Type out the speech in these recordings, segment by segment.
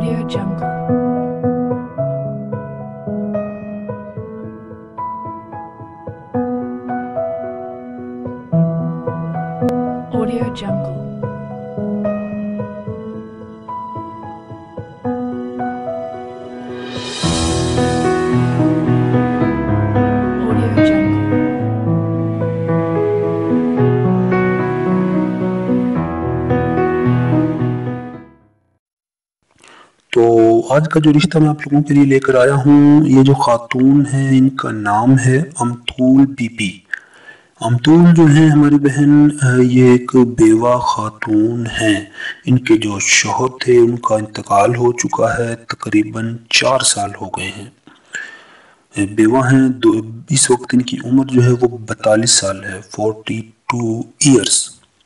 Audio Jungle. Audio Jungle. Audio Jungle. تو آج کا جو رشتہ میں آپ لوگوں کے لیے لے کر آیا ہوں، یہ جو خاتون ہیں ان کا نام ہے امطول بی بی۔ امطول جو ہیں ہماری بہن، یہ ایک بیوہ خاتون ہیں۔ ان کے جو شوہر تھے ان کا انتقال ہو چکا ہے، تقریباً 4 سال ہو گئے ہیں۔ بیوہ ہیں، اس وقت ان کی عمر جو ہے وہ 42 سال ہے، 42 ایئرس۔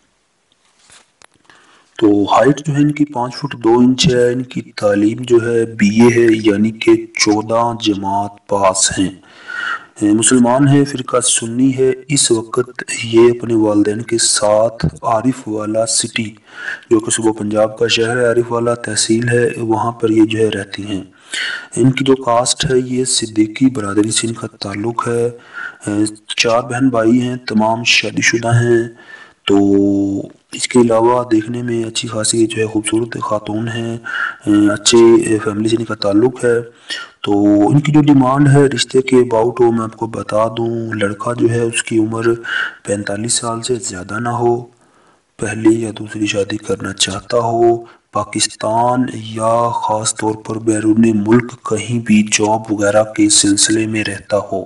تو ہائٹ جو ہے ان کی 5 فٹ 2 انچ ہے۔ ان کی تعلیم جو ہے BA ہے، یعنی کہ 14 جماعت پاس ہیں۔ مسلمان ہے، فرقہ سنی ہے۔ اس وقت یہ اپنے والدین کے ساتھ عارف والا سٹی، جو کہ صوبہ پنجاب کا شہر ہے، عارف والا تحصیل ہے، وہاں پر یہ جو ہے رہتی ہیں۔ ان کی جو کاسٹ ہے یہ صدیقی برادری سے ان کا تعلق ہے۔ 4 بہن بھائی ہیں، تمام شادی شدہ ہیں۔ تو اس کے علاوہ دیکھنے میں اچھی خاصی جو ہے خوبصورت خاتون ہیں، اچھے فیملی سے ان کا تعلق ہے۔ تو ان کی جو ڈیمانڈ ہے رشتے کے اباؤٹ وہ میں آپ کو بتا دوں، لڑکا جو ہے اس کی عمر 45 سال سے زیادہ نہ ہو، پہلی یا دوسری شادی کرنا چاہتا ہو، پاکستان یا خاص طور پر بیرون ملک کہیں بھی جاب وغیرہ کے سلسلے میں رہتا ہو۔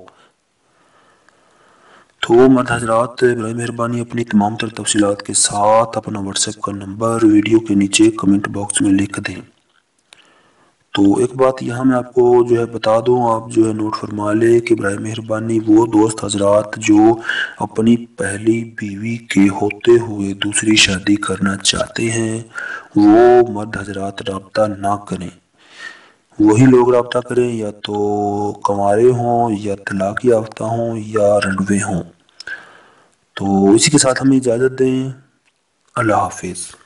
تو مرد حضرات برائے مہربانی اپنی تمام تر تفصیلات کے ساتھ اپنا واٹس ایپ کا نمبر ویڈیو کے نیچے کمنٹ باکس میں لکھ دیں۔ تو ایک بات یہاں میں آپ کو جو ہے بتا دوں، آپ جو ہے نوٹ فرما لیں کہ برائے مہربانی وہ دوست حضرات جو اپنی پہلی بیوی کے ہوتے ہوئے دوسری شادی کرنا چاہتے ہیں، وہ مرد حضرات رابطہ نہ کریں۔ وہی لوگ رابطہ کریں یا تو کنوارے ہوں یا طلاق یافتہ ہوں یا رنڈوے ہوں۔ تو اسی کے ساتھ ہمیں اجازت دیں۔ اللہ حافظ۔